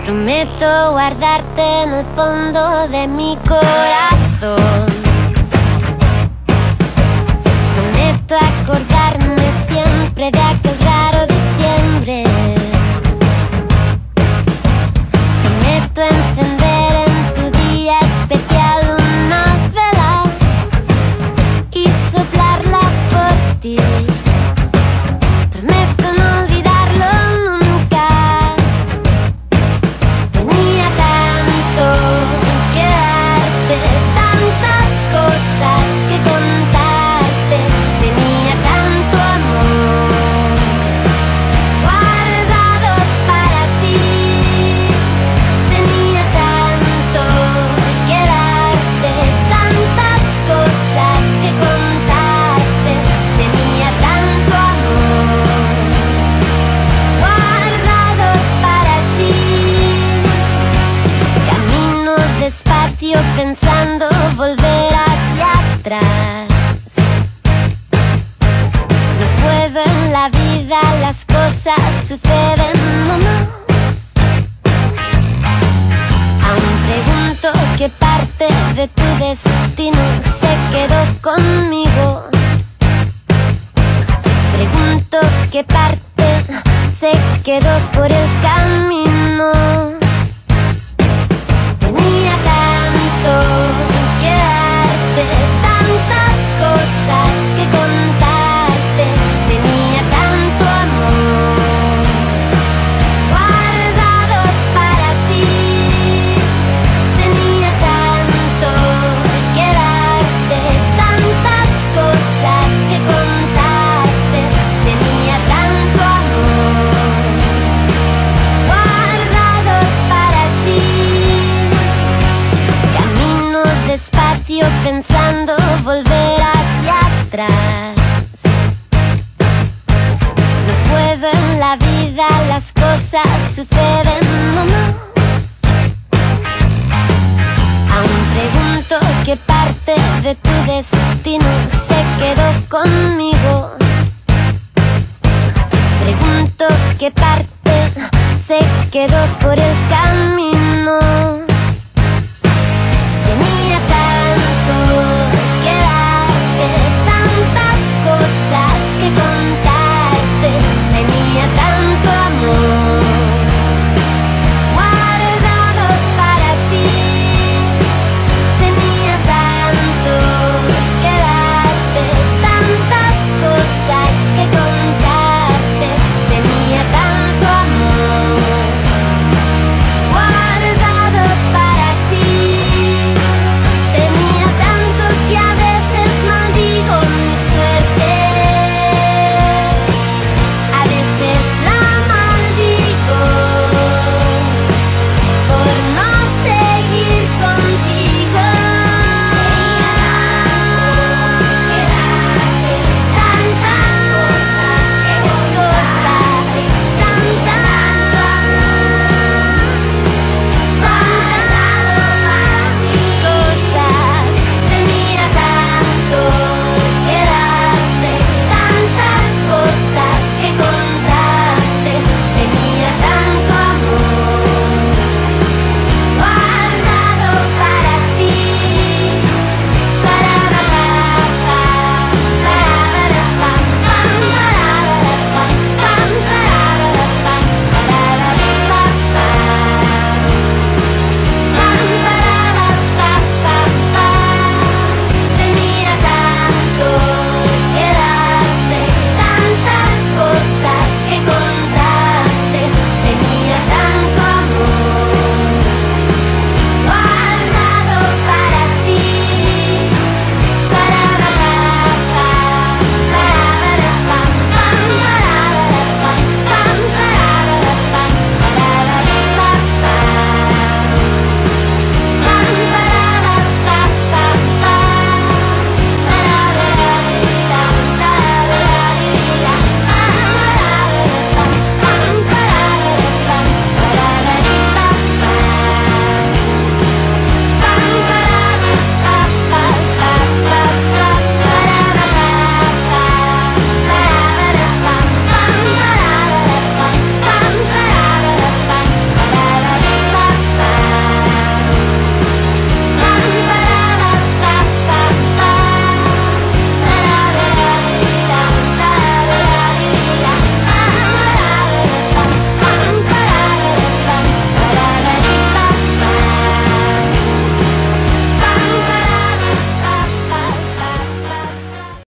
Prometo guardarte en el fondo de mi corazón. Prometo acordarme siempre de aquel raro diciembre. Prometo encender en tu día especial una vela y soplarla por ti. Prometo no olvidarlo nunca. Tenía tanto que darte, tantas cosas que contarte. Tenía tanto amor guardado para ti. Tenía tanto que darte, tantas cosas que contarte. Tenía tanto amor guardado para ti. Camino despacio pensando volver hacia atrás. No puedo en la vida, las cosas suceden nomás. Aún pregunto qué parte de tu destino se quedó conmigo. Pregunto qué parte se quedó por el camino. Tenía tanto que darte, tantas cosas que contarte. Tenía tanto amor guardado para ti. Tenía tanto que darte, tantas cosas que contarte. Tenía tanto amor guardado para ti. Camino despacio pensando volver hacia atrás. No puedo en la vida, las cosas suceden nomás. Aún pregunto qué parte de tu destino se quedó conmigo. Pregunto qué parte se quedó por el camino.